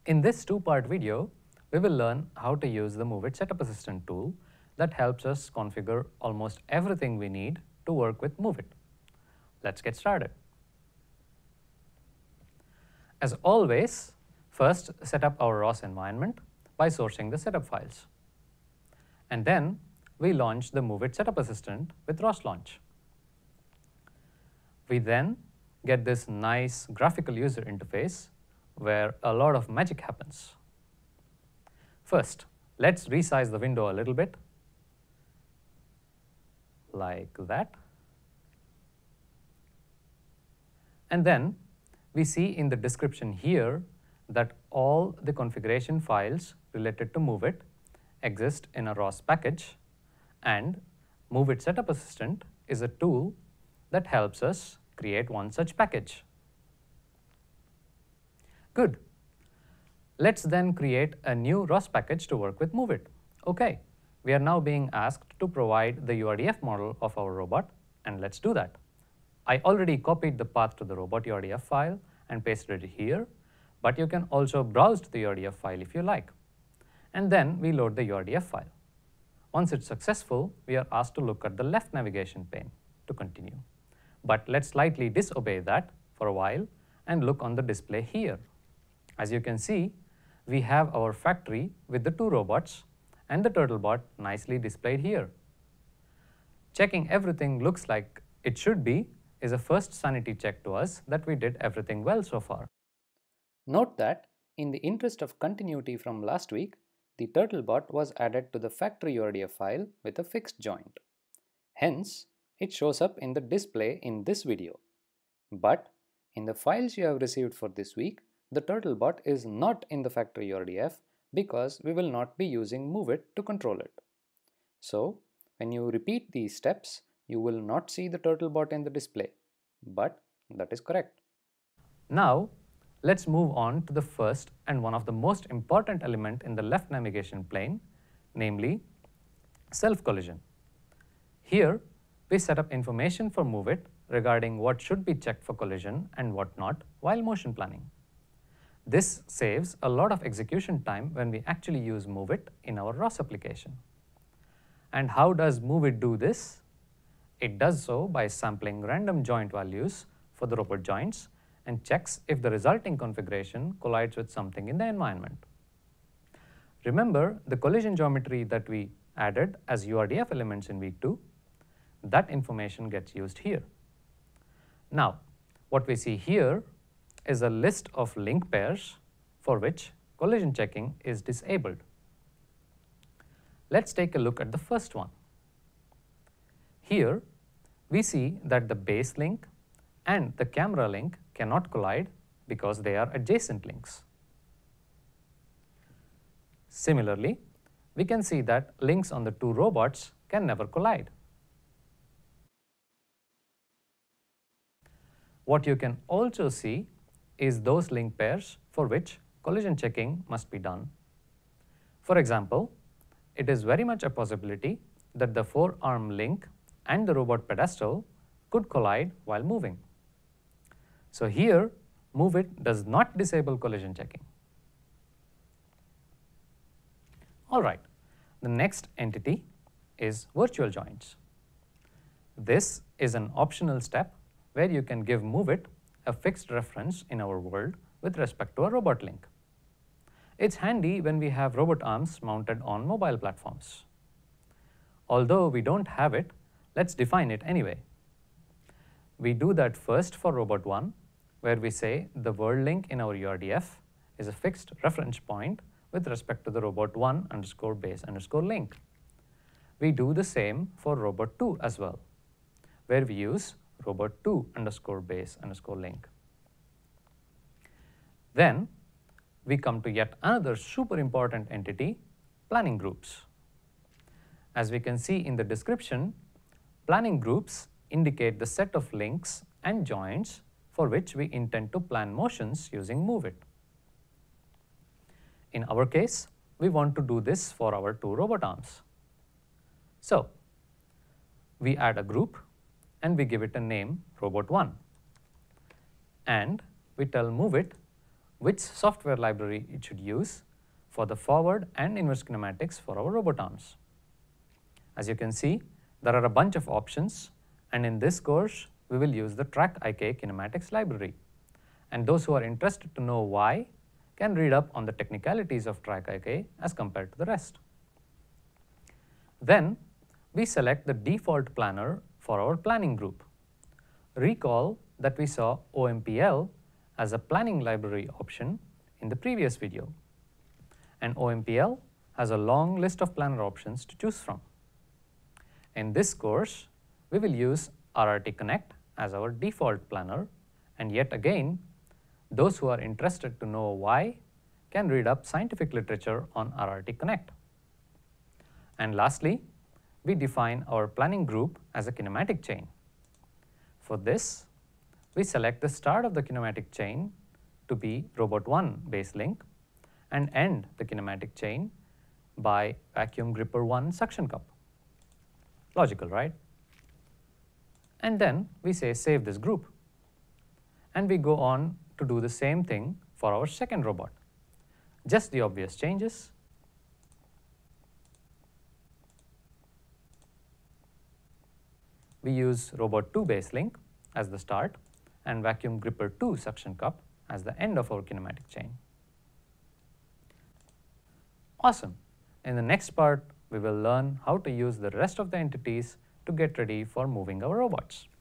In this two-part video, we will learn how to use the MoveIt Setup Assistant tool that helps us configure almost everything we need to work with MoveIt. Let's get started. As always, first set up our ROS environment by sourcing the setup files. And then we launch the MoveIt Setup Assistant with ROS Launch. We then get this nice graphical user interface where a lot of magic happens. First, let's resize the window a little bit, like that. And then we see in the description here that all the configuration files related to MoveIt exist in a ROS package, and MoveIt Setup Assistant is a tool that helps us create one such package. Good. Let's then create a new ROS package to work with MoveIt. Okay, we are now being asked to provide the URDF model of our robot, and let's do that. I already copied the path to the robot URDF file and pasted it here, but you can also browse to the URDF file if you like. And then we load the URDF file. Once it's successful, we are asked to look at the left navigation pane to continue. But let's slightly disobey that for a while and look on the display here. As you can see, we have our factory with the two robots and the Turtlebot nicely displayed here. Checking everything looks like it should be is a first sanity check to us that we did everything well so far. Note that in the interest of continuity from last week, the Turtlebot was added to the factory URDF file with a fixed joint. Hence, it shows up in the display in this video. But in the files you have received for this week, the Turtlebot is not in the factory URDF because we will not be using MoveIt to control it. So, when you repeat these steps, you will not see the Turtlebot in the display, but that is correct. Now, let's move on to the first and one of the most important element in the left navigation plane, namely self-collision. Here, we set up information for MoveIt regarding what should be checked for collision and what not while motion planning. This saves a lot of execution time when we actually use MoveIt in our ROS application. And how does MoveIt do this? It does so by sampling random joint values for the robot joints and checks if the resulting configuration collides with something in the environment. Remember the collision geometry that we added as URDF elements in week 2? That information gets used here. Now, what we see here is a list of link pairs for which collision checking is disabled. Let's take a look at the first one. Here, we see that the base link and the camera link cannot collide because they are adjacent links. Similarly, we can see that links on the two robots can never collide. What you can also see is those link pairs for which collision checking must be done. For example, it is very much a possibility that the forearm link and the robot pedestal could collide while moving. So here, MoveIt does not disable collision checking. Alright, the next entity is virtual joints. This is an optional step where you can give MoveIt a fixed reference in our world with respect to a robot link. It's handy when we have robot arms mounted on mobile platforms. Although we don't have it, let's define it anyway. We do that first for robot 1, where we say the world link in our URDF is a fixed reference point with respect to the robot 1 underscore base underscore link. We do the same for robot 2 as well, where we use robot 2 underscore base underscore link. Then we come to yet another super important entity, planning groups. As we can see in the description, planning groups indicate the set of links and joints for which we intend to plan motions using MoveIt. In our case, we want to do this for our two robot arms. So, we add a group and we give it a name robot1. And we tell MoveIt which software library it should use for the forward and inverse kinematics for our robot arms. As you can see, there are a bunch of options, and in this course we will use the TrackIK kinematics library. And those who are interested to know why can read up on the technicalities of TrackIK as compared to the rest. Then we select the default planner for our planning group. Recall that we saw OMPL as a planning library option in the previous video. And OMPL has a long list of planner options to choose from. In this course, we will use RRT Connect as our default planner, and yet again, those who are interested to know why can read up scientific literature on RRT Connect. And lastly, we define our planning group as a kinematic chain. For this, we select the start of the kinematic chain to be robot 1 base link and end the kinematic chain by vacuum gripper 1 suction cup. Logical, right? And then we say save this group. And we go on to do the same thing for our second robot. Just the obvious changes. We use robot 2 base link as the start and vacuum gripper 2 suction cup as the end of our kinematic chain. Awesome. In the next part, we will learn how to use the rest of the entities to get ready for moving our robots.